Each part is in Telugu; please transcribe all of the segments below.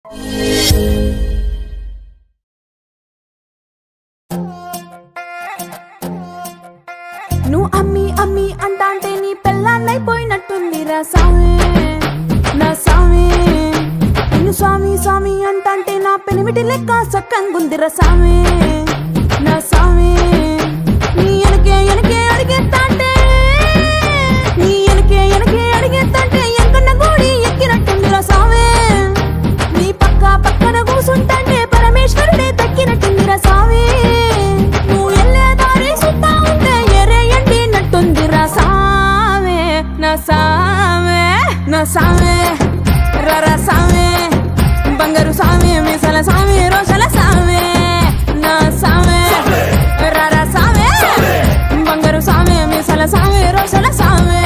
నువ్వు అమ్మి అమ్మి అంటాంటే నీ పెళ్ళాన్నైపోయినట్టుందిరా సామి నా సామి. నిన్ను స్వామి స్వామి అంటాంటే నా పెనిమిటి లెక్క సక్కంగుందిరా సామి నా సామి. నీ ఎనకే ఎనకే అడిగేస్తాంటే నీ ఎనకే ఎనకే అడిగేస్తాంటే ఎంకన్న గూడి ఎక్కినట్టుందిరా సామి. నీ పక్క పక్కన కూసుంటాంటే పరమేశ్వరుడే తక్కినట్టుందిరా సామి. నువ్వు ఎల్లే దారి సుత్తా ఉంటే ఎరేయండినట్టుందిరా సామి నా సామి నా సామి. రరా సామి బంగారు సామి మీసల సామి రోషల సామి నా సామి. రరా సామి బంగారు సామి మీసల సామి రోషల సామి.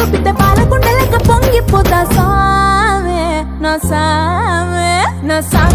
నా సామే నా సామే.